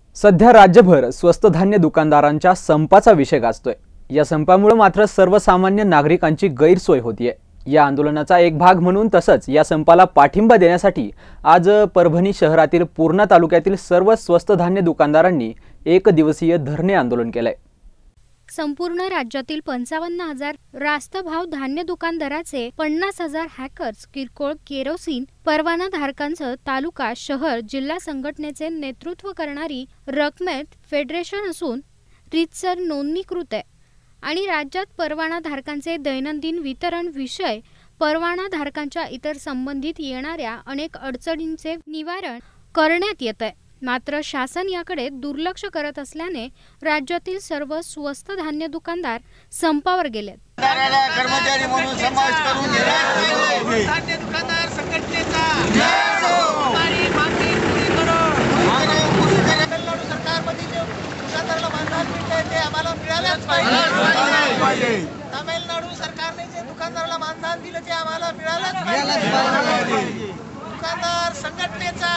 सध्या राज्यभर स्वस्त धान्य दुकानदारांच्या संपाचा विषय गाजतोय। या संपामुळे मात्र सर्वसामान्य नागरिकांची गैरसोय होतीये। या आंदोलनाचा एक भाग म्हणून तसंच या संपाला पाठिंबा देण्यासाठी आज परभणी शहरातील पूर्णा तालुक्यातील सर्व स्वस्त धान्य दुकानदारांनी एक दिवसीय धरणे आंदोलन केलंय। संपूर्ण राज्यातील 55,000 रास्त भाव धान्य दुकानदाराचे 50,000 हॅकर्स किरकोळ केरोसिन परवाना धारकांचं तालुका शहर जिल्हा संघटनेचे नेतृत्व करणारी रकमेट फेडरेशन असून रीतसर नोंदणीकृत आहे आणि राज्यात परवाना धारकांचे दैनंदिन वितरण विषय परवाना धारकांच्या इतर संबंधित येणाऱ्या अनेक अडचणींचे निवारण करण्यात येत आहे। मात्र शासन याकडे दुर्लक्ष करत असल्याने राज्यातील सर्व स्वस्त धान्य दुकानदार संपावर गेलेत। कर्मचारी म्हणून समावेश करून धान्य दुकानदार संघटनेचा हमारी मागणी पुरी करो। तमिळनाडू सरकारमध्ये जे दुकानदाराला मानधन मिळते ते आम्हाला मिळालंच पाहिजे। तमिळनाडू सरकारने जे दुकानदाराला मानधन दिलं ते आम्हाला मिळालंच पाहिजे। दुकानदार संघटनेचा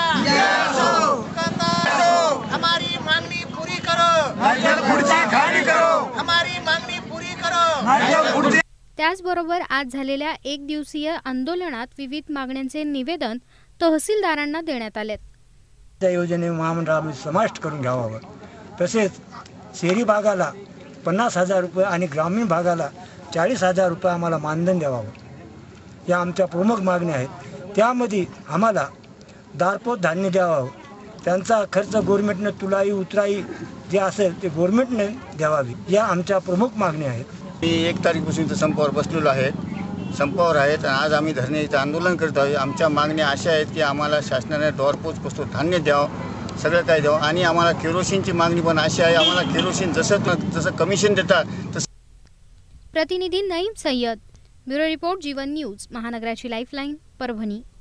हमारी मांगनी पूरी करो। त्याचबरोबर आज झालेल्या एक दिवसीय आंदोलनात विविध मागण्यांचे निवेदन तहसीलदारांना देण्यात आले। त्या योजने महामंडळामध्ये समाविष्ट करून घ्यावा। तसेच शहरी भागाला 50,000 रुपये आणि ग्रामीण भागाला 40,000 रुपये आम्हाला मानधन द्यावं, या आमच्या प्रमुख मागण्या आहेत। त्यामध्ये आम्हाला दारपोच धान्य द्यावं, त्यांचा खर्च गव्हर्नमेंटने तुलाई उतराई जे असेल ते गव्हर्नमेंटने द्यावावी, या आमच्या प्रमुख मागण्या आहेत। मी 1 तारखेपासून संपावर बसलेलो आहे, संपावर आहेत। आज आम्ही धरणेचं आंदोलन करत आहोत। आमच्या मागण्या अशा आहेत की आम्हाला शासनाने दरपोच वस्तू धान्य द्यावं, सगळं काही द्यावं आणि आम्हाला केरोसिनची मागणी पण अशी आहे, आम्हाला केरोसिन जसं कमिशन देतात तसं। प्रतिनिधी Naeem Sayyed, bureau report, Jeevan news, महानगराची लाईफलाईन, परभणी।